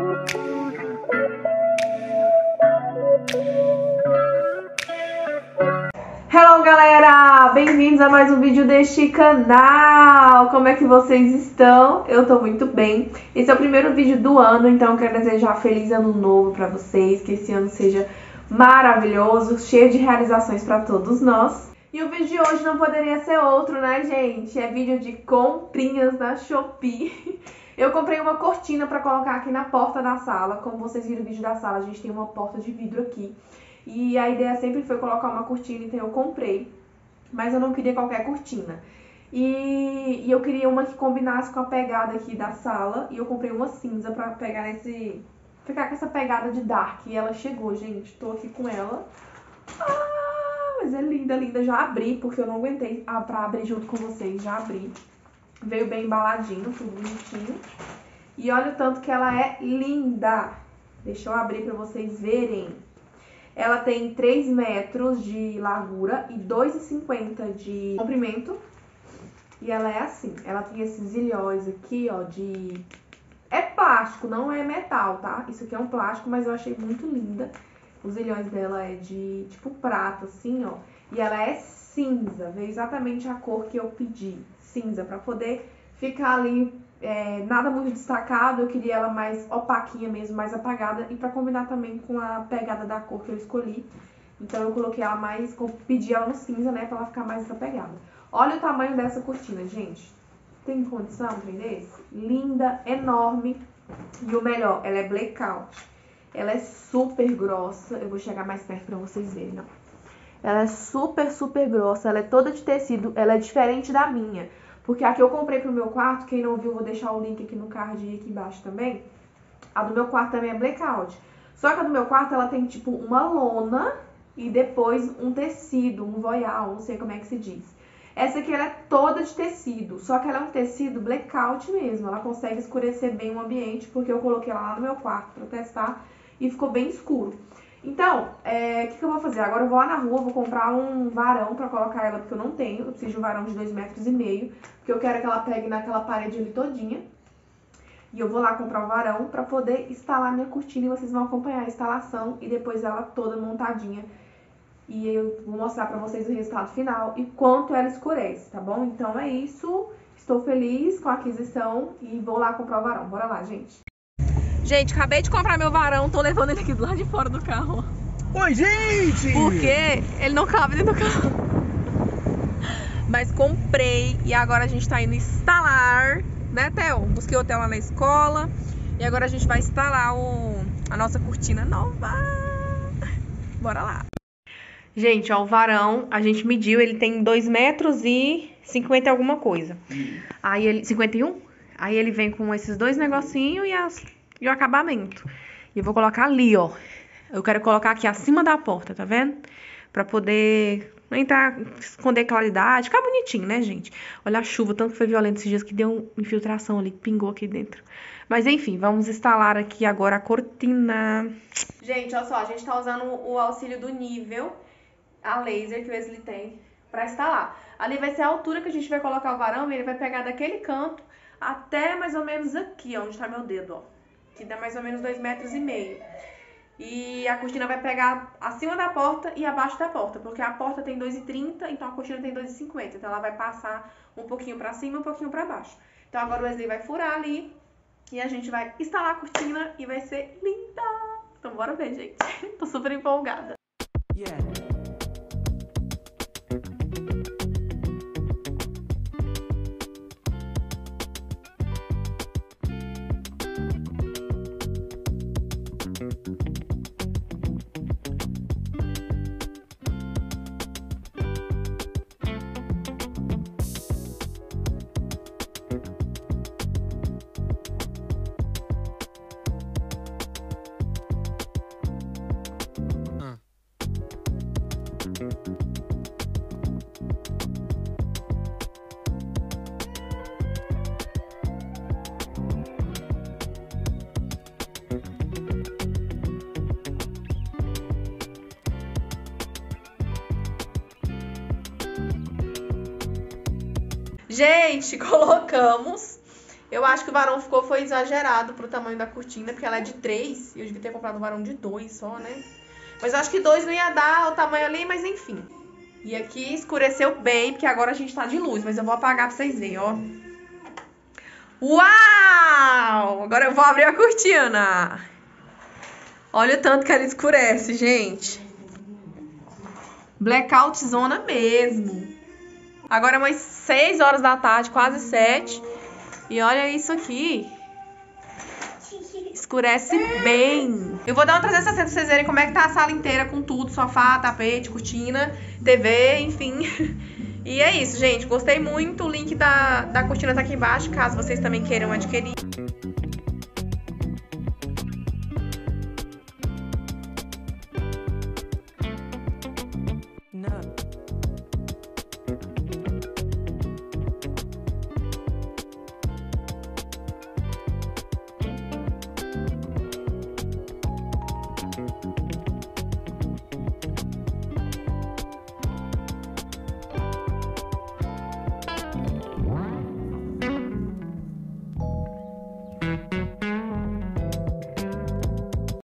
Hello galera, bem-vindos a mais um vídeo deste canal. Como é que vocês estão? Eu tô muito bem. Esse é o primeiro vídeo do ano, então eu quero desejar feliz ano novo pra vocês, que esse ano seja maravilhoso, cheio de realizações pra todos nós. E o vídeo de hoje não poderia ser outro, né, gente? É vídeo de comprinhas da Shopee. Eu comprei uma cortina pra colocar aqui na porta da sala. Como vocês viram no vídeo da sala, a gente tem uma porta de vidro aqui. E a ideia sempre foi colocar uma cortina, então eu comprei. Mas eu não queria qualquer cortina. E eu queria uma que combinasse com a pegada aqui da sala. E eu comprei uma cinza pra pegar ficar com essa pegada de dark. E ela chegou, gente. Tô aqui com ela. Mas é linda, linda. Já abri, porque eu não aguentei pra abrir junto com vocês. Já abri. Veio bem embaladinho, tudo bonitinho. E olha o tanto que ela é linda. Deixa eu abrir pra vocês verem. Ela tem 3 metros de largura e 2,50 de comprimento. E ela é assim, ela tem esses ilhóis aqui, ó, de... É plástico, não é metal, tá? Isso aqui é um plástico, mas eu achei muito linda. Os ilhóis dela é de, tipo, prata, assim, ó. E ela é cinza, veio exatamente a cor que eu pedi, cinza, pra poder ficar ali... nada muito destacado, eu queria ela mais opaquinha mesmo, mais apagada. E pra combinar também com a pegada da cor que eu escolhi. Então eu coloquei ela mais, pedi ela no cinza, né, pra ela ficar mais essa pegada. Olha o tamanho dessa cortina, gente. Tem condição, entendeu? Linda, enorme. E o melhor, ela é blackout. Ela é super grossa. Eu vou chegar mais perto pra vocês verem, ó. Ela é super, super grossa. Ela é toda de tecido. Ela é diferente da minha. Porque a que eu comprei pro meu quarto, quem não viu, vou deixar o link aqui no card e aqui embaixo também. A do meu quarto também é blackout. Só que a do meu quarto, ela tem tipo uma lona e depois um tecido, um voyal, não sei como é que se diz. Essa aqui, ela é toda de tecido, só que ela é um tecido blackout mesmo. Ela consegue escurecer bem o ambiente, porque eu coloquei ela lá no meu quarto pra testar e ficou bem escuro. Então, o que eu vou fazer? Agora eu vou lá na rua, vou comprar um varão pra colocar ela, porque eu não tenho. Eu preciso de um varão de 2,5 metros, porque eu quero que ela pegue naquela parede ali todinha. E eu vou lá comprar o varão pra poder instalar minha cortina e vocês vão acompanhar a instalação e depois ela toda montadinha. E eu vou mostrar pra vocês o resultado final e quanto ela escurece, tá bom? Então é isso. Estou feliz com a aquisição e vou lá comprar o varão. Bora lá, gente. Gente, acabei de comprar meu varão, tô levando ele aqui do lado de fora do carro. Oi, gente! Porque ele não cabe dentro do carro. Mas comprei e agora a gente tá indo instalar, né, Theo? Busquei o Theo lá na escola e agora a gente vai instalar a nossa cortina nova. Bora lá. Gente, ó, o varão, a gente mediu, ele tem 2,50 metros e alguma coisa. Aí ele... 51? Aí ele vem com esses dois negocinhos e o acabamento. E eu vou colocar ali, ó. Eu quero colocar aqui acima da porta, tá vendo? Pra poder entrar, esconder claridade. Ficar bonitinho, né, gente? Olha a chuva, tanto que foi violento esses dias que deu uma infiltração ali, que pingou aqui dentro. Mas enfim, vamos instalar aqui agora a cortina. Gente, olha só, a gente tá usando o auxílio do nível, a laser que o Wesley tem pra instalar. Ali vai ser a altura que a gente vai colocar o varão e ele vai pegar daquele canto até mais ou menos aqui, ó, onde tá meu dedo, ó. Que dá mais ou menos 2,5 metros. E a cortina vai pegar acima da porta e abaixo da porta, porque a porta tem 2,30, então a cortina tem 2,50. Então ela vai passar um pouquinho pra cima e um pouquinho pra baixo. Então agora o Wesley vai furar ali e a gente vai instalar a cortina e vai ser linda. Então bora ver, gente. Tô super empolgada. Yeah. Gente, colocamos. Eu acho que o varão foi exagerado pro tamanho da cortina, porque ela é de 3 e eu devia ter comprado um varão de 2 só, né? Mas eu acho que 2 não ia dar o tamanho ali, mas enfim. E aqui escureceu bem, porque agora a gente tá de luz, mas eu vou apagar pra vocês verem, ó. Uau! Agora eu vou abrir a cortina. Olha o tanto que ela escurece, gente. Blackout zona mesmo. Agora é umas 6 horas da tarde, quase 7. E olha isso aqui. Escurece bem. Eu vou dar um 360 pra vocês verem como é que tá a sala inteira com tudo. Sofá, tapete, cortina, TV, enfim. E é isso, gente. Gostei muito. O link da cortina tá aqui embaixo, caso vocês também queiram adquirir.